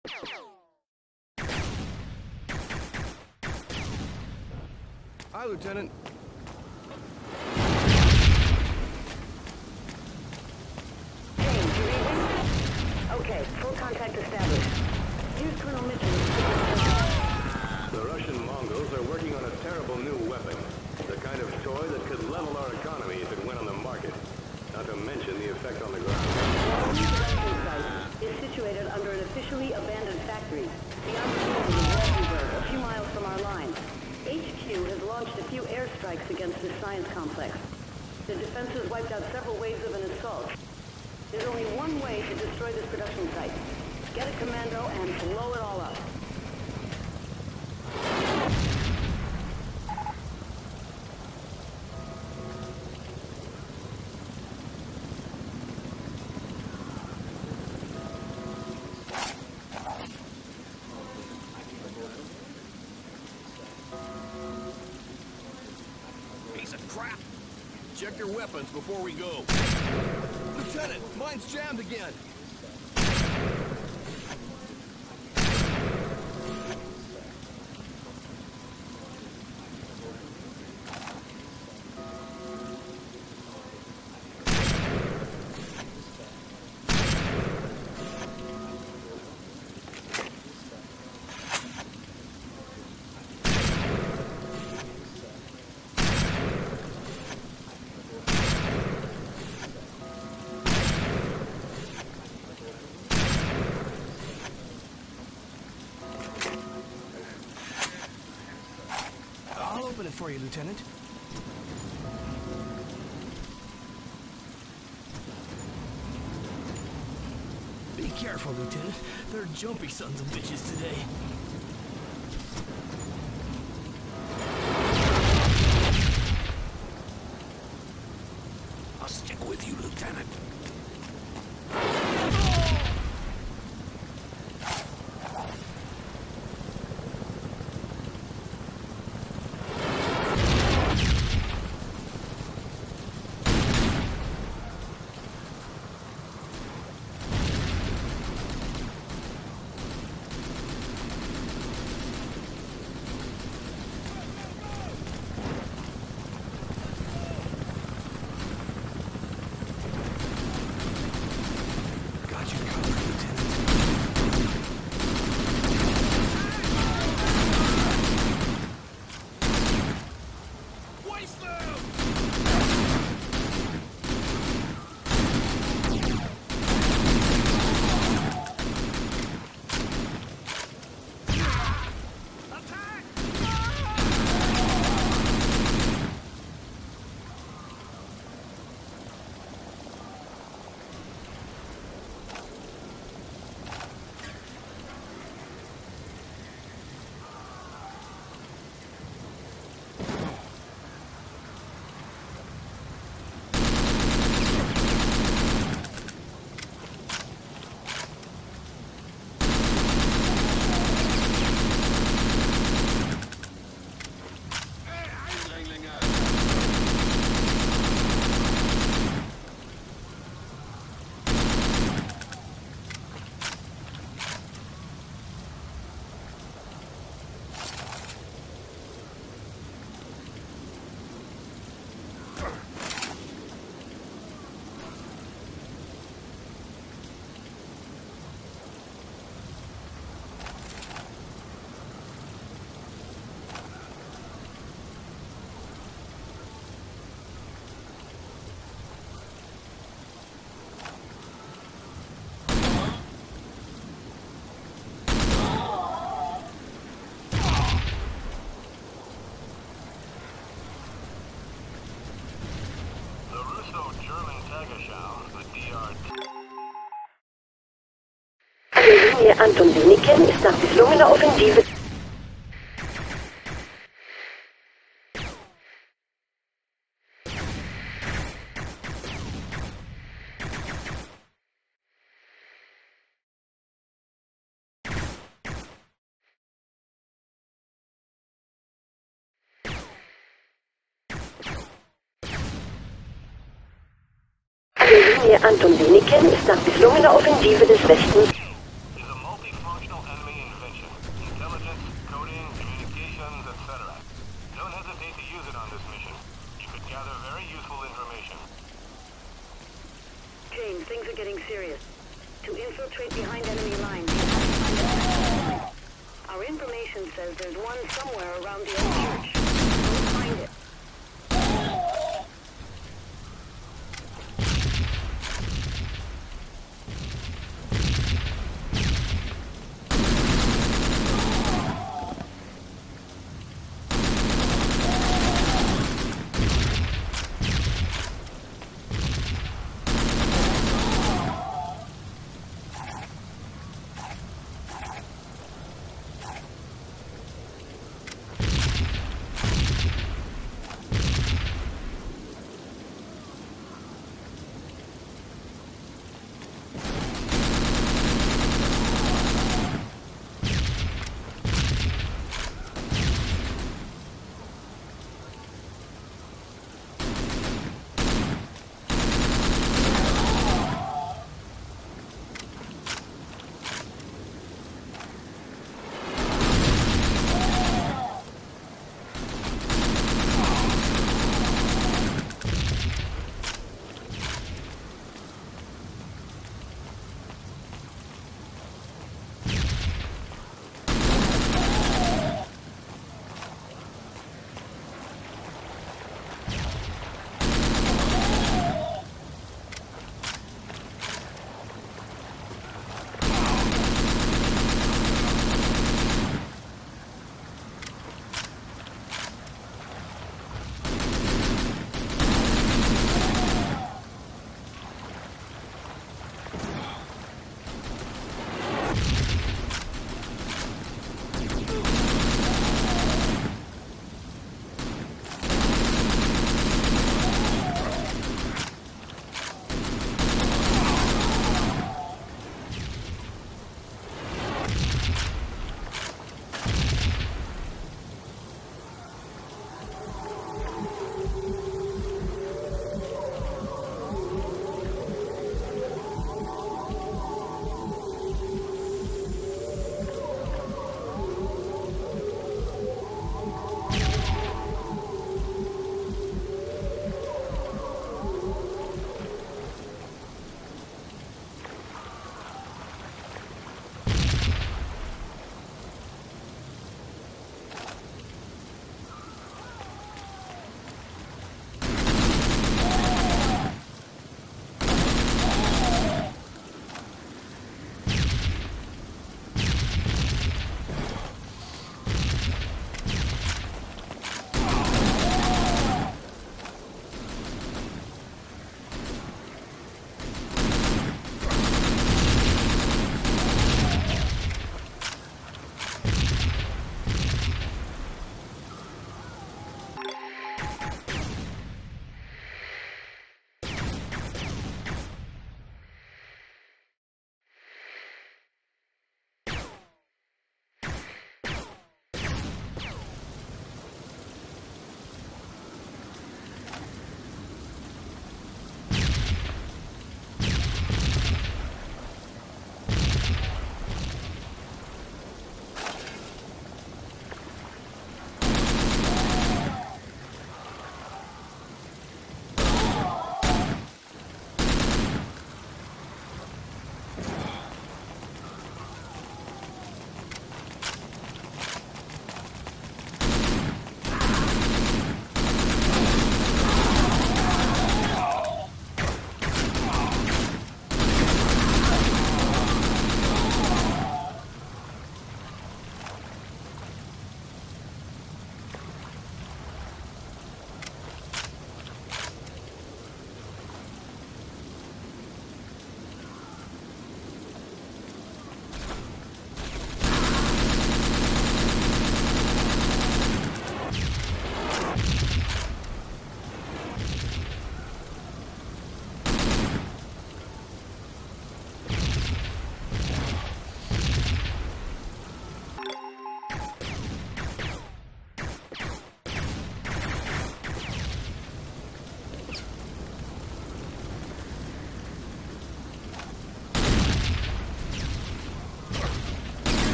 Hi, Lieutenant. James, you reading? Okay, full contact established. Here's Colonel Mitchell. The Russian Mongols are working on a terrible new weapon. The kind of toy that could level our economy if it went on the market. Not to mention the effect on the ground. The production site is situated under an officially abandoned factory beyond the borders of Waldenburg, a few miles from our lines. HQ has launched a few airstrikes against this science complex. The defenses wiped out several waves of an assault. There's only one way to destroy this production site. Get a commando and blow it all up. Piece of crap! Check your weapons before we go. Lieutenant, mine's jammed again. I'll open it for you, Lieutenant. Be careful, Lieutenant. They're jumpy sons of bitches today. I'll stick with you, Lieutenant. Linie Anton Däniken ist nach misslungener Offensive. Linie Anton Däniken ist nach misslungener Offensive des Westens. Is a multifunctional guns, etc. Don't hesitate to use it on this mission. You could gather very useful information. James, things are getting serious. To infiltrate behind enemy lines, our information says there's one somewhere around the old church.